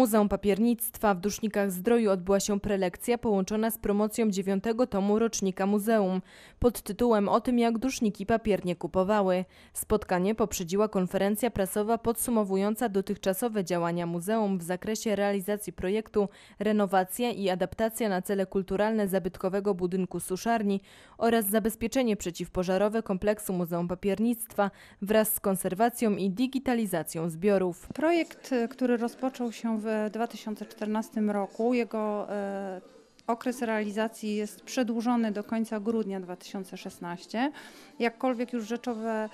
Muzeum Papiernictwa w Dusznikach-Zdroju odbyła się prelekcja połączona z promocją 9. tomu rocznika muzeum pod tytułem „O tym, jak duszniki papiernie kupowały”. Spotkanie poprzedziła konferencja prasowa podsumowująca dotychczasowe działania muzeum w zakresie realizacji projektu renowacja i adaptacja na cele kulturalne zabytkowego budynku suszarni oraz zabezpieczenie przeciwpożarowe kompleksu Muzeum Papiernictwa wraz z konserwacją i digitalizacją zbiorów. Projekt, który rozpoczął się w 2014 roku, jego okres realizacji jest przedłużony do końca grudnia 2016. Jakkolwiek już rzeczowe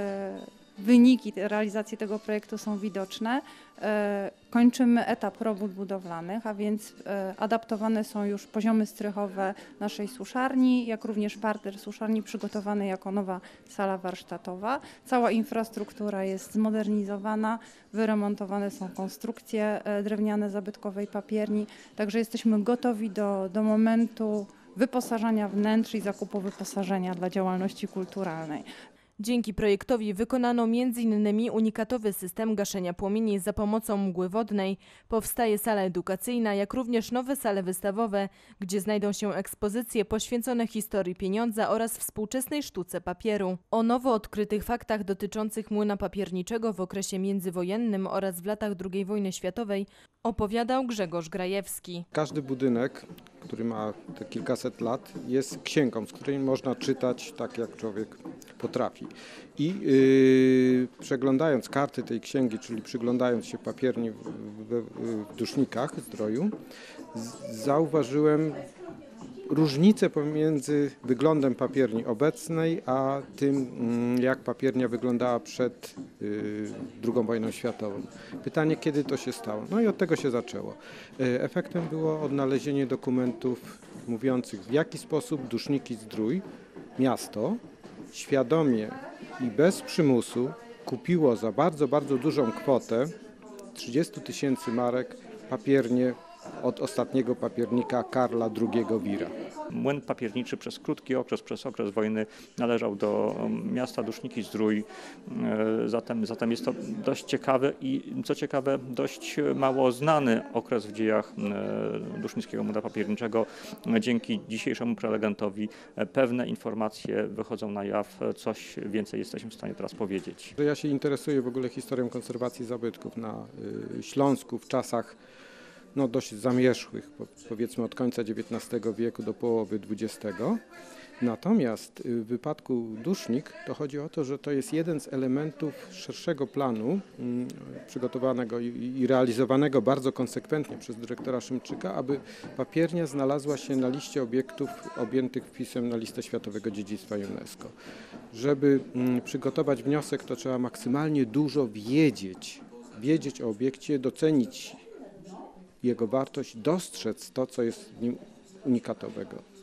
wyniki realizacji tego projektu są widoczne, kończymy etap robót budowlanych, a więc adaptowane są już poziomy strychowe naszej suszarni, jak również parter suszarni przygotowany jako nowa sala warsztatowa. Cała infrastruktura jest zmodernizowana, wyremontowane są konstrukcje drewniane zabytkowej papierni, także jesteśmy gotowi do momentu wyposażania wnętrz i zakupu wyposażenia dla działalności kulturalnej. Dzięki projektowi wykonano m.in. unikatowy system gaszenia płomieni za pomocą mgły wodnej. Powstaje sala edukacyjna, jak również nowe sale wystawowe, gdzie znajdą się ekspozycje poświęcone historii pieniądza oraz współczesnej sztuce papieru. O nowo odkrytych faktach dotyczących młyna papierniczego w okresie międzywojennym oraz w latach II wojny światowej opowiadał Grzegorz Grajewski. Każdy budynek, który ma te kilkaset lat, jest księgą, z której można czytać tak, jak człowiek potrafi. I przeglądając karty tej księgi, czyli przyglądając się papierni w Dusznikach-Zdroju, zauważyłem różnicę pomiędzy wyglądem papierni obecnej, a tym, jak papiernia wyglądała przed II wojną światową. Pytanie, kiedy to się stało? No i od tego się zaczęło. Efektem było odnalezienie dokumentów mówiących, w jaki sposób Duszniki-Zdrój, miasto, świadomie i bez przymusu kupiło za bardzo, bardzo dużą kwotę 30 000 marek papiernie od ostatniego papiernika Karla II Wira. Młyn papierniczy przez krótki okres, przez okres wojny należał do miasta Duszniki-Zdrój. Zatem jest to dość ciekawy i co ciekawe dość mało znany okres w dziejach Dusznickiego Młyna Papierniczego. Dzięki dzisiejszemu prelegentowi pewne informacje wychodzą na jaw, coś więcej jesteśmy w stanie teraz powiedzieć. Ja się interesuję w ogóle historią konserwacji zabytków na Śląsku w czasach dość zamierzchłych, powiedzmy od końca XIX wieku do połowy XX. Natomiast w wypadku Dusznik to chodzi o to, że to jest jeden z elementów szerszego planu przygotowanego i realizowanego bardzo konsekwentnie przez dyrektora Szymczyka, aby papiernia znalazła się na liście obiektów objętych wpisem na listę Światowego Dziedzictwa UNESCO. Żeby przygotować wniosek, to trzeba maksymalnie dużo wiedzieć o obiekcie, docenić jego wartość, dostrzec to, co jest w nim unikatowego.